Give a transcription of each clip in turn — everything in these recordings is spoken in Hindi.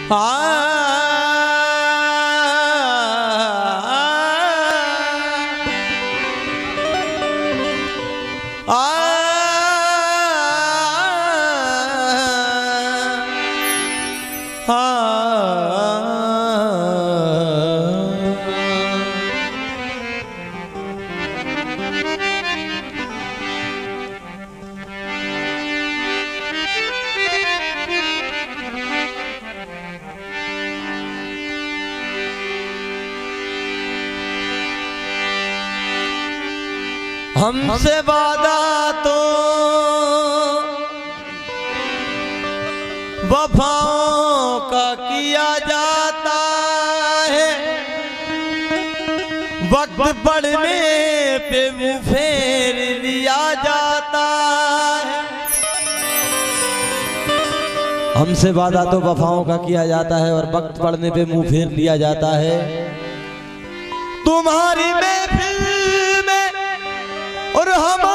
हमसे वादा तो वफाओं का किया जाता है, वक्त पड़ने पे मुँह फेर लिया जाता है। हमसे वादा तो वफाओं का किया जाता है और वक्त पड़ने पे मुँह फेर लिया जाता है। तुम्हारी महफिल में और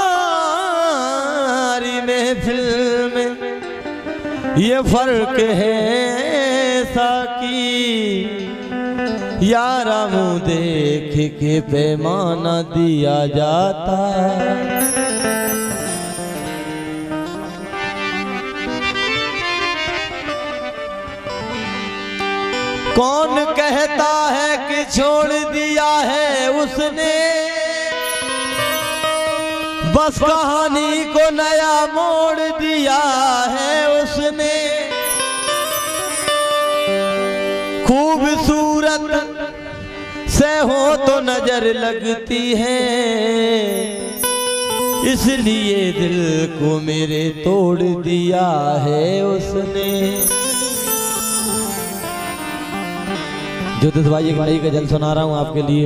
हमारी महफिल में ये फर्क है साकी, यारा मुँह देख के पैमाना दिया जाता। कौन कहता है कि छोड़ दिया है उसने, बस कहानी को नया मोड़ दिया है उसने। खूबसूरत से हो तो नजर लगती है, इसलिए दिल को मेरे तोड़ दिया है उसने। ज्योतिष भाई एक नई गजल सुना रहा हूं आपके लिए।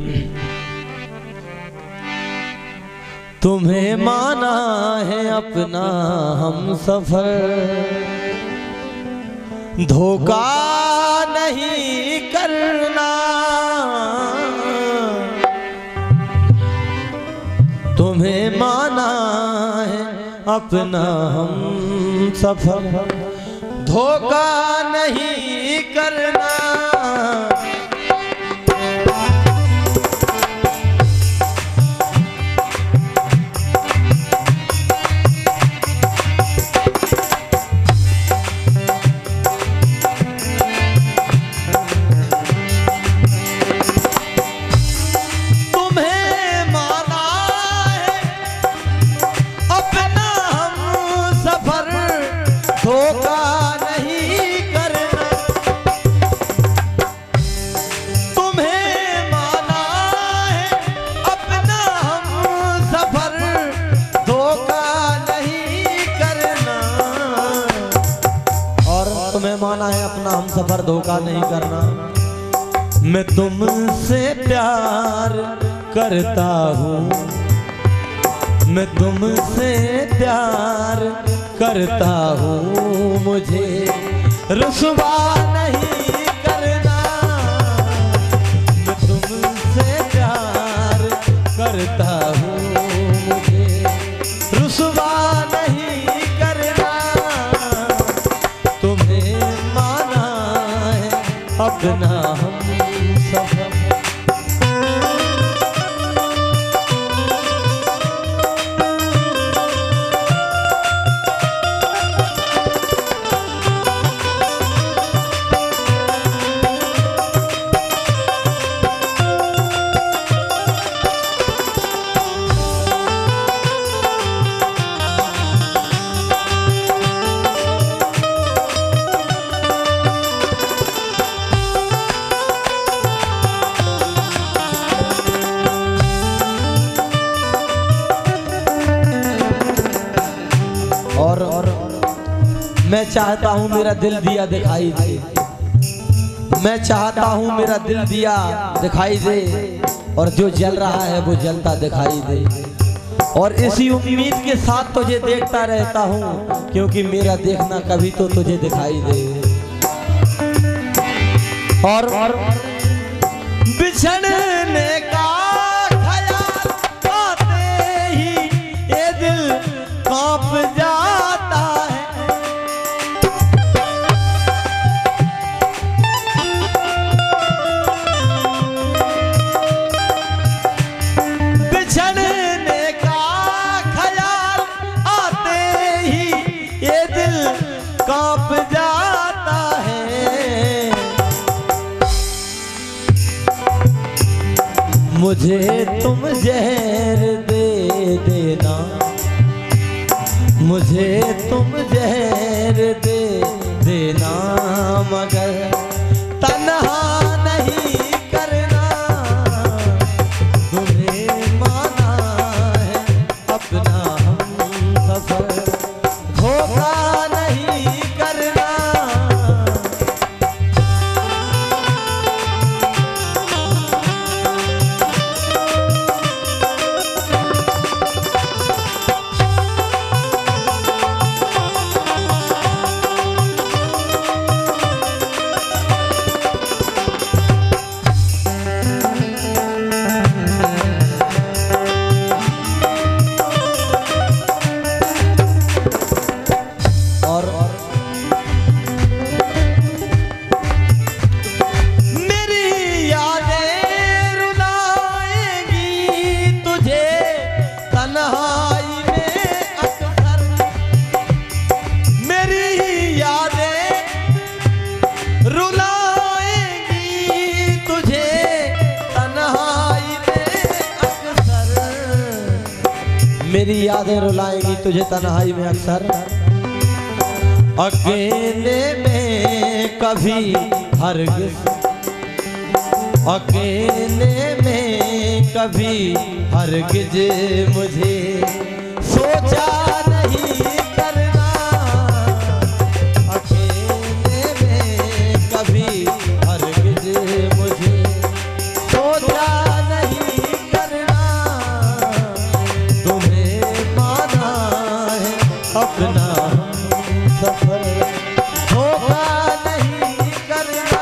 तुम्हें माना है अपना हम सफर, धोखा नहीं करना। तुम्हें माना है अपना हम सफर, धोखा नहीं करना। माना है अपना हम सफर, धोखा नहीं करना। मैं तुमसे प्यार करता हूँ, मैं तुमसे प्यार करता हूँ, मुझे रुसवा नहीं करना। मैं तुमसे प्यार करता हूँ, मुझे रुसवा नहीं करना। तुम्हें माना है अपना हम सफर। और मैं चाहता हूँ मेरा दिल दिया दिखाई दे, मैं चाहता हूँ मेरा दिल दिया दिखाई दे, और जो जल रहा है वो जलता दिखाई दे। और इसी उम्मीद के साथ तुझे देखता रहता हूँ, क्योंकि मेरा देखना कभी तो तुझे दिखाई दे। और बिछड़ने का ख्याल आते ही ये दिल कांप जाता है। मुझे तुम जहर दे देना, मुझे तुम जहर दे देना, मगर तन्हा नहीं करना, तुम्हें माना है अपना हमसफर, धोखा नहीं करना। मेरी यादें रुलाएंगी तुझे तन्हाई में अक्सर, अकेले में कभी हरगिज़, अकेले में कभी हरगिज़ मुझे सोचा नहीं करना, अकेले में कभी हरगिज़ मुझे सोचा नहीं करना, अपना सफर धोखा नहीं करना।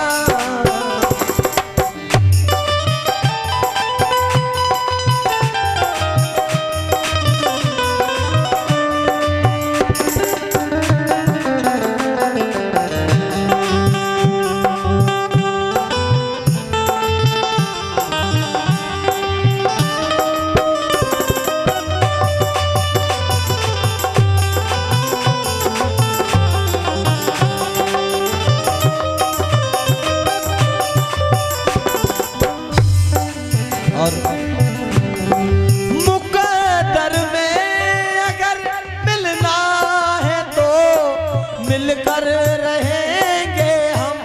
और मुकद्दर में अगर मिलना है तो मिलकर रहेंगे हम,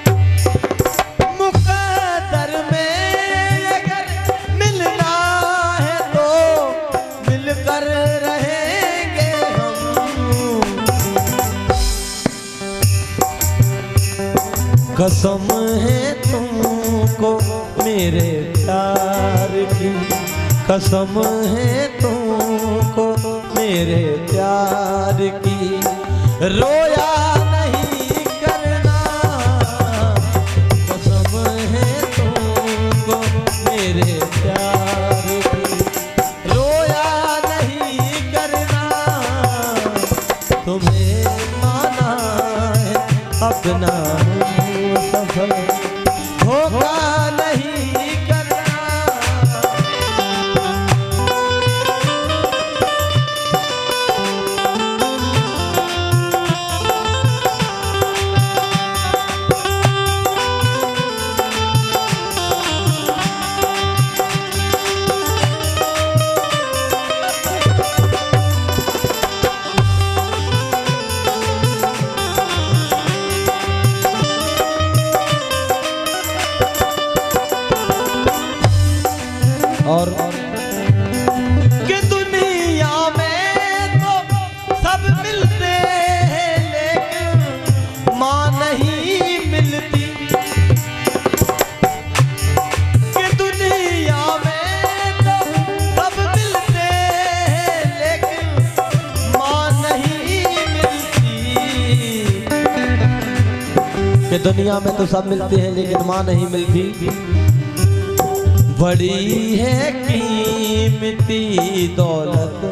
मुकद्दर में अगर मिलना है तो मिलकर रहेंगे हम, कसम है तुमको मेरे प्यार की, कसम है तुमको मेरे प्यार की, रोया नहीं करना, कसम है तुमको मेरे प्यार की, रोया नहीं करना, तुम्हें माना है अपना सफर, धोखा नहीं करना। और कि दुनिया में तो सब मिलते हैं लेकिन माँ नहीं मिलती, कि दुनिया में तो सब मिलते हैं लेकिन माँ नहीं मिलती, कि दुनिया में तो सब मिलते हैं लेकिन माँ नहीं मिलती, बड़ी है कीमती दौलत,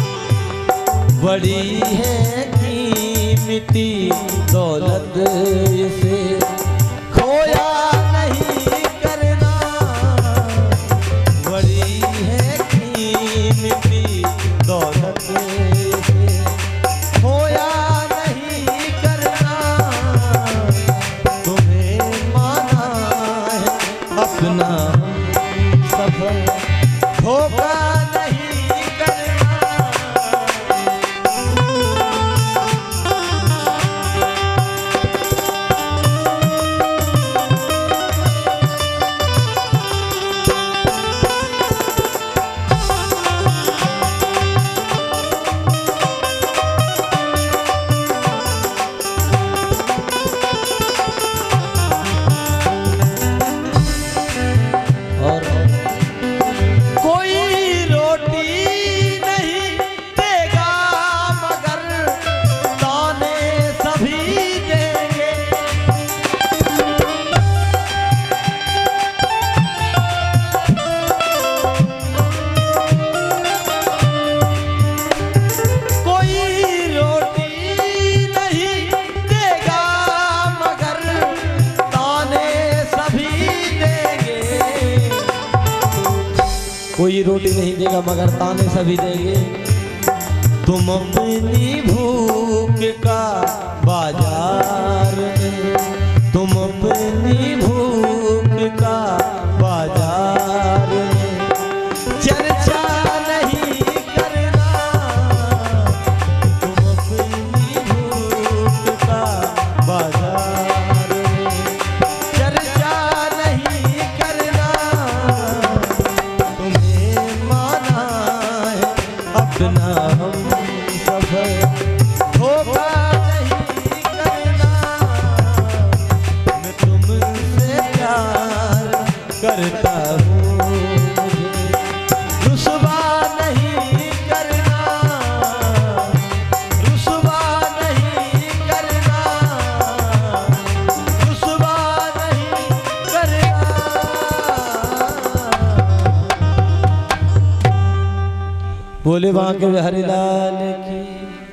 बड़ी है कीमती दौलत, इसे खोया नहीं करना, बड़ी है कीमती दौलत, इसे खोया नहीं करना, तुम्हें माना है अपना सफर, कोई रोटी नहीं देगा मगर ताने सभी देंगे। तुम अपनी भूख का बाजार में, तुम अपनी भूख का बाजार में चर्चा नहीं करना। तुम अपनी भूख का बाजार में चर्चा नहीं करना। तुम्हें माना है अपना हम सफर, धोखा नहीं करना। मैं तुमसे प्यार करता हूँ, रुसवा नहीं करना, रुसवा नहीं करना, रुसवा नहीं करना। बोले वहाँ के बिहारी लाल की।